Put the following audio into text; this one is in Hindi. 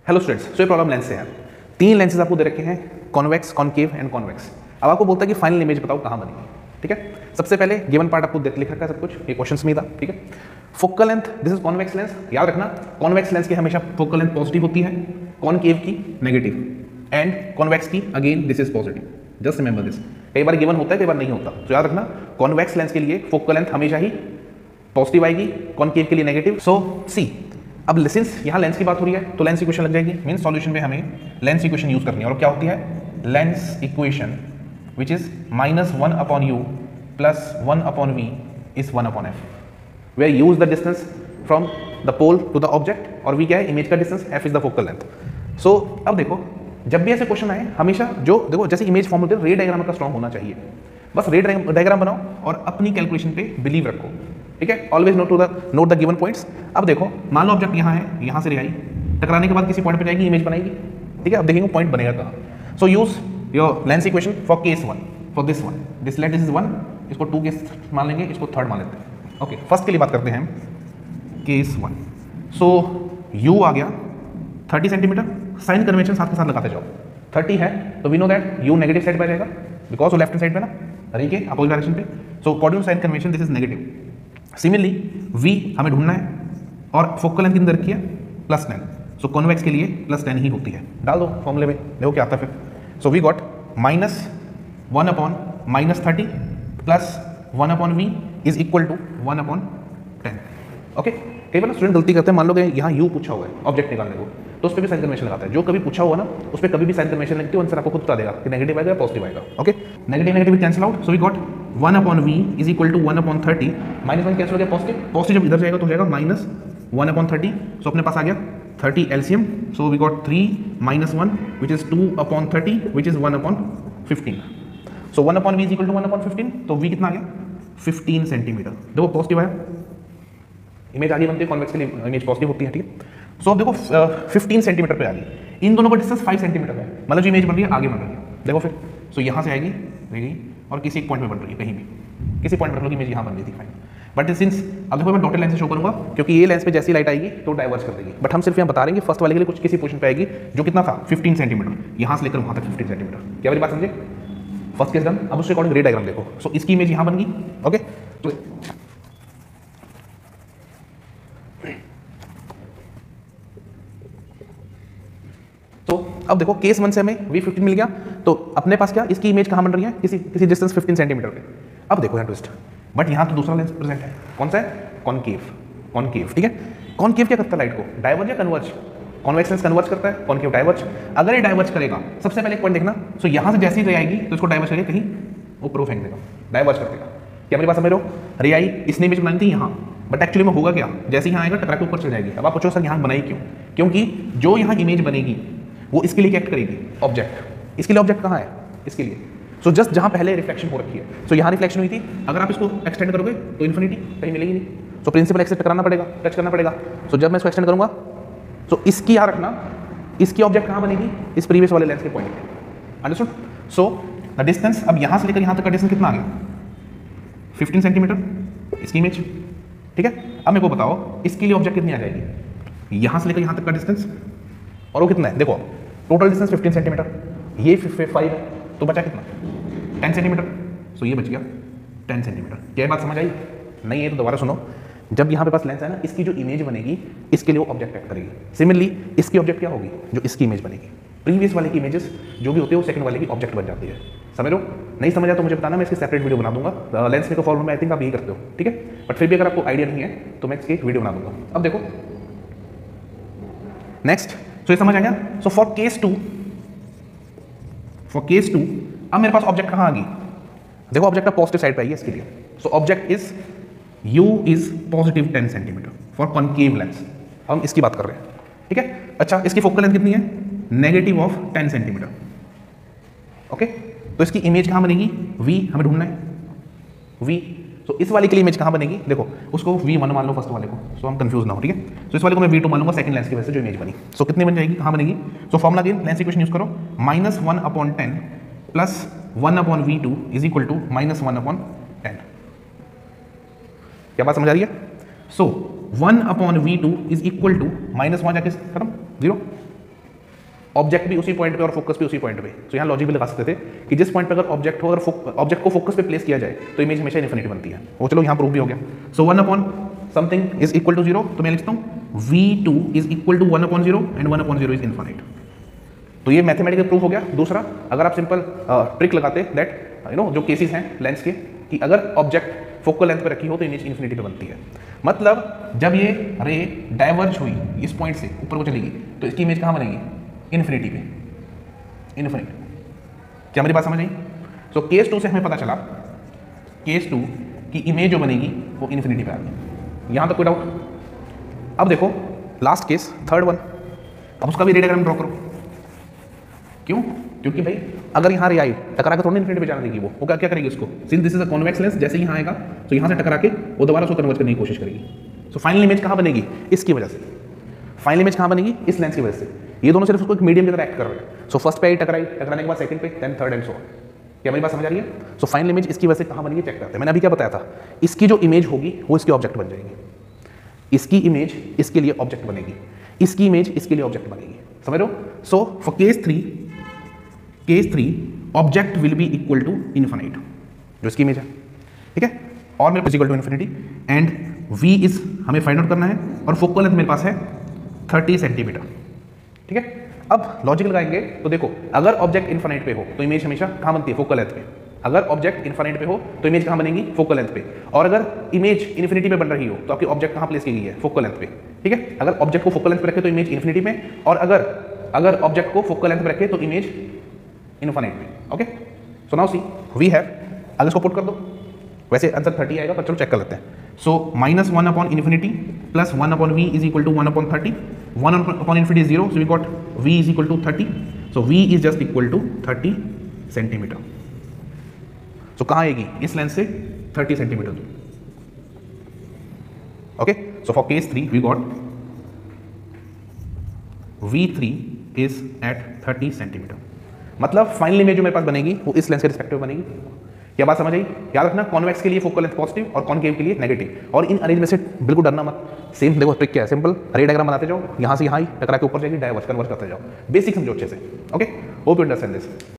हेलो स्टूडेंट्स, सो ये प्रॉब्लम लेंस से है। तीन लेंसेज आपको दे रखे हैं, कॉन्वेक्स, कॉनकेव एंड कॉन्वेक्स। अब आपको बोलता है कि फाइनल इमेज बताओ कहाँ बनेगी। ठीक है, सबसे पहले गिवन पार्ट आपको लिख रखा है सब कुछ, ये क्वेश्चंस में था। ठीक है, focal length, this is convex lens. याद रखना, कॉन्वेक्स लेंस की हमेशा फोकल लेंथ पॉजिटिव होती है, कॉनकेव की नेगेटिव, एंड कॉन्वेक्स की again this is positive. Just remember this, कई बार गिवन होता है, कई बार नहीं होता। तो याद रखना, कॉन्वेक्स लेंस के लिए फोकल लेंथ हमेशा ही पॉजिटिव आएगी, कॉनकेव के लिए नेगेटिव। सो सी, अब सिंस यहाँ लेंस की बात हो रही है तो लेंस इक्वेशन लग जाएगी। मीन सॉल्यूशन में हमें लेंस इक्वेशन यूज करनी है, और क्या होती है lens equation, which is -1/u plus 1/v is 1/f, where u is the distance from the pole to the object, और v क्या है इमेज का distance, f is the focal length. So अब देखो, जब भी ऐसे क्वेश्चन आए हमेशा जो देखो जैसे इमेज फॉर्म होते हैं, रे डायग्राम का स्ट्रॉन्ग होना चाहिए। बस रे डायग्राम बनाओ और अपनी कैलकुलेशन पे बिलीव रखो। ठीक है, always note the given points. अब देखो, मान लो ऑब्जेक्ट यहाँ है, यहाँ से रे आई, टकराने के बाद किसी पॉइंट पे जाएगी, इमेज बनाएगी। ठीक है, अब देखेंगे पॉइंट बनेगा कहाँ। So use your lens equation for case 1, for this one, this let is 1, इसको 2 केस मान लेंगे, इसको 3rd मान लेते हैं। ओके, फर्स्ट के लिए बात करते हैं, केस 1। सो यू आ गया 30 सेंटीमीटर, साइन कन्वेंशन साथ के साथ लगाते जाओ। 30 है तो we know that u negative side पे जाएगा, बिकॉज वो लेफ्ट हैंड साइड पे ना, रे के अपोजिट डायरेक्शन पे। So according to sign convention this is negative. Similarly v हमें ढूंढना है, और फोकल लेंथ कितनी रखी है +10। सो कॉन्वेक्स के लिए +10 ही होती है। डाल दो फॉर्मूले में, देखो क्या आता है फिर। So we got -1/-30 plus 1/v is equal to 1/10। Okay, कई बार स्टूडेंट गलती करते हैं, मान लो कि यहाँ u पूछा हुआ है ऑब्जेक्ट निकालने को, तो उस पर भी साइन कन्वेंशन लगाता है। जो कभी पूछा हुआ ना, उस पर कभी भी साइन कन्वेंशन लगती है, आंसर आपको खुद बता देगा कि नेगेटिव आएगा या पॉजिटिव आएगा। Okay, negative cancel out. So we got 1/v is equal to 1/30, -1 cancel हो गया, पॉजिटिव जब इधर जाएगा तो हो जाएगा -1/30। सो अपने पास आ गया 30 LCM. So we got 3 - 1 which is 2/30 which is 1/15। So 1/v is equal to 1/15, तो v कितना आ गया 15 सेंटीमीटर। देखो पॉजिटिव आया, इमेज आगे बनती है, कॉन्वेक्स के लिए इमेज पॉजिटिव होती है। ठीक है, सो अब देखो 15 सेंटीमीटर पे आ गई, इन दोनों का डिस्टेंस 5 सेंटीमीटर है, मतलब जो इमेज बन रही है आगे बन रही है। देखो फिर, सो यहाँ से आएगी, रहेगी, और किसी एक पॉइंट में बन रही है, कहीं भी किसी पॉइंट पर रख लो, इमेज यहाँ बन रही थी फाइन। बट सिंस अब देखो मैं डॉटेड लाइन से शो करूंगा, क्योंकि ये लेंस पे जैसी लाइट आएगी तो डाइवर्ज कर देगी। बट हम सिर्फ यहाँ बता रहे हैं कि फर्स्ट वाले के लिए कुछ किसी पोर्शन पे आएगी जो कितना था 15 सेंटीमीटर, यहाँ से लेकर वहाँ तक 15 सेंटीमीटर। क्या मेरी बात समझे? First case done. अब उसके अकॉर्डिंग रे डायग्राम देखो। सो इसकी इमेज यहाँ बन गई। ओके, तो अब देखो केस 1 से हमें v15 मिल गया, तो अपने पास क्या इसकी इमेज कहाँ बन रही है, किसी डिस्टेंस 15 सेंटीमीटर पे। अब देखो यहाँ ट्विस्ट, बट यहाँ तो दूसरा लेंस प्रेजेंट है, कौन सा है कॉनकेव। ठीक है, कॉनकेव क्या करता है लाइट को, डाइवर्ज या कन्वर्ज? कॉन्वेक्स लेंस कन्वर्ज करता है, कॉनकेव डाइवर्ज। अगर ये डाइवर्ज करेगा, सबसे पहले एक पॉइंट देखना, सो यहाँ से जैसी रे आएगी तो इसको डाइवर्ज करके कहीं ऊपर फेंक देगा, डाइवर्ज कर देगा। क्या मेरी बात समझ रहे हो? रे आई, इसने इमेज बनानी थी यहाँ, बट एक्चुअली में होगा क्या, जैसे यहाँ आएगा टकरा के ऊपर चल जाएगी। अब आप पूछो सर यहाँ बनाई क्यों? क्योंकि जो यहाँ इमेज बनेगी वो इसके लिए क्या एक्ट करेगी, ऑब्जेक्ट। इसके लिए ऑब्जेक्ट कहाँ है, इसके लिए। सो जस्ट जहाँ पहले रिफ्लेक्शन हो रखी है, सो यहाँ रिफ्लेक्शन हुई थी, अगर आप इसको एक्सटेंड करोगे तो इन्फिनिटी कहीं मिलेगी नहीं। सो प्रिंसिपल एक्स से टकराना पड़ेगा, टच करना पड़ेगा। सो जब मैं इसको एक्सटेंड करूँगा, सो इसकी याद रखना, इसकी ऑब्जेक्ट कहाँ बनेगी, इस प्रीवियस वाले लेंस के पॉइंट पे। अंडरस्टूड? सो द डिस्टेंस, अब यहाँ से लेकर यहाँ तक का डिस्टेंस कितना आ गया 15 सेंटीमीटर, इसकी इमेज। ठीक है, अब मेरे को बताओ इसके लिए ऑब्जेक्ट कितनी आ जाएगी, यहाँ से लेकर यहाँ तक का डिस्टेंस, और वो कितना है, देखो टोटल डिस्टेंस 15 सेंटीमीटर, ये 5 है, तो बचा कितना 10 सेंटीमीटर। सो ये बच गया 10 सेंटीमीटर। क्या बात समझ आई? नहीं है तो दोबारा सुनो। जब यहाँ पे पास लेंस है ना, इसकी जो इमेज बनेगी इसके लिए वो ऑब्जेक्ट एक्ट करेगी। सिमिलरली इसकी ऑब्जेक्ट क्या होगी, जो इसकी इमेज बनेगी। प्रीवियस वाले की इमेजेस जो भी होती है वो सेकंड वाले की ऑब्जेक्ट बन जाती है। समझ लो? नहीं समझा तो मुझे बताना, मैं इसकी सेपरेट वीडियो बना दूंगा। लेंस के फॉर्मूला में आई थिंक आप यही करते हो। ठीक है, बट फिर भी अगर आपको आइडिया नहीं है तो मैं इसकी एक वीडियो बना दूंगा। अब देखो नेक्स्ट, सो ये समझ आ गया। सो फॉर केस 2, अब मेरे पास ऑब्जेक्ट कहाँ आ गई, देखो ऑब्जेक्ट पॉजिटिव साइड पे आई है इसके लिए। So object is u is positive 10 centimetre for concave lens, हम इसकी बात कर रहे हैं। ठीक है, अच्छा इसकी फोकल लेंथ कितनी है, नेगेटिव ऑफ 10 सेंटीमीटर। ओके, तो इसकी इमेज कहाँ बनेगी, v हमें ढूंढना है, v। तो इस वाले के लिए इमेज कहाँ बनेगी, देखो उसको v1 मान लो फर्स्ट वाले को, सो हम कंफ्यूज ना हो। ठीक है, तो इस वाले को मैं v2 मान लूंगा सेकंड लेंस की वजह से जो इमेज बनी। सो कितनी बन जाएगी, कहाँ बनेगी? So formula again lens equation use करो, -1/10 plus 1/v2 is equal to -1/10। क्या बात समझ आ रही है? सो 1/v2 इज इक्वल टू -1 जाके खत्म 0, ऑब्जेक्ट भी उसी पॉइंट पे और फोकस भी उसी पॉइंट पे। तो यहाँ लॉजिक भी लगा सकते थे कि जिस पॉइंट पे अगर ऑब्जेक्ट हो, अगर ऑब्जेक्ट को फोकस पे प्लेस किया जाए तो इमेज हमेशा इन्फिनिटी बनती है। वो चलो यहाँ प्रूव भी हो गया। So 1 upon something is equal to 0, तो मैं लिखता हूँ v2 is equal to 1 upon 0 and 1 upon 0 is infinite. तो ये मैथमेटिकल प्रूफ हो गया। दूसरा, अगर आप सिंपल ट्रिक लगाते दैट जो केसेस हैं लेंस के, कि अगर ऑब्जेक्ट फोकल लेंथ पे रखी हो तो इमेज इन्फिनिटी पे बनती है। मतलब जब ये रे डाइवर्ज हुई इस पॉइंट से ऊपर को चलेगी तो इसकी इमेज कहाँ बनेगी? इन्फिनिटी पे, इन्फिनिट। क्या मेरी बात समझ आई? सो केस 2 से हमें पता चला, केस 2 की इमेज जो बनेगी वो इन्फिनिटी पे आ गई। यहाँ तक कोई डाउट? अब देखो लास्ट केस, थर्ड वन, अब उसका भी रे डायग्राम ड्रॉ करो। क्यों? क्योंकि भाई अगर यहाँ रे आई टकरा के थोड़ी इन्फिनिटी पे जाने देगी, वो क्या करेगी उसको, since this is a convex lens, जैसे यहाँ आएगा तो यहाँ से टकरा के वो दोबारा उसको कन्वर्ट करने की कोशिश करेगी। सो फाइनल इमेज कहाँ बनेगी? इसकी वजह से। फाइनल इमेज कहाँ बनेगी? इस लेंस की वजह से। ये दोनों सिर्फ उसको एक मीडियम की तरह एक्ट कर रहे हैं। सो फर्स्ट पे आई टकराई, टकराने के बाद सेकंड पे, then third and so on. क्या मेरी बात समझ आ रही है? सो फाइनल इमेज इसकी वजह से कहाँ बनेगी चेक करते हैं। मैंने अभी क्या बताया था, इसकी जो इमेज होगी वो इसके ऑब्जेक्ट बन जाएगी। इसकी इमेज इसके लिए ऑब्जेक्ट बनेगी, इसकी इमेज इसके लिए ऑब्जेक्ट बनेगी। समझ रहे हो? So for case 3 object will be equal to infinite, जो इसकी इमेज है, ठीक है, और मेरे पास equal to infinity and v is हमें फाइंड आउट करना है और फोकल लेंथ मेरे पास है 30 सेंटीमीटर, ठीक है। अब लॉजिक लगाएंगे तो देखो, अगर ऑब्जेक्ट इन्फिनिट पे हो तो इमेज हमेशा कहाँ बनती है? फोकल लेंथ पे। अगर ऑब्जेक्ट इन्फिनिट पे हो तो इमेज कहाँ बनेगी? फोकल लेंथ पे। और अगर इमेज इन्फिनिटी पे बन रही हो तो आपकी ऑब्जेक्ट कहाँ प्लेस की गई है? फोकल लेंथ पे, ठीक है। अगर ऑब्जेक्ट को फोकल लेंथ पे रखे तो इमेज इन्फिनिटी में, और अगर ऑब्जेक्ट को फोकल लेंथ पे रखे तो इमेज इन्फिनिट पे। Okay, so now see we have, अगर इसको पुट कर दो, वैसे आंसर 30 आएगा पर चलो चेक कर लेते हैं। So -1 upon infinity plus 1 upon v is equal to 1 upon 30, 1 upon infinity is 0, so we got v is equal to 30, so v is just equal to 30 centimetre. So कहाँ आएगी? इस लेंस से 30 सेंटीमीटर दूर। Okay, so for case 3 we got v3 is at 30 centimetre. मतलब फाइनल इमेज जो मेरे पास बनेगी वो इस लेंस के रिस्पेक्टिव बनेगी। क्या बात समझ आई? याद रखना, कॉन्वेक्स के लिए फोकल लेंथ पॉजिटिव और कॉनकेव के लिए नेगेटिव। और इन अरेंज में से बिल्कुल डरना मत। सेम देखो ट्रिक क्या है, सिंपल रे डायग्राम बनाते जाओ, यहाँ से यहाँ ही टकरा के ऊपर जाएगी, डाइवर्ज कन्वर्ट करते जाओ। बेसिक समझो अच्छे से। Okay, hope you understand this.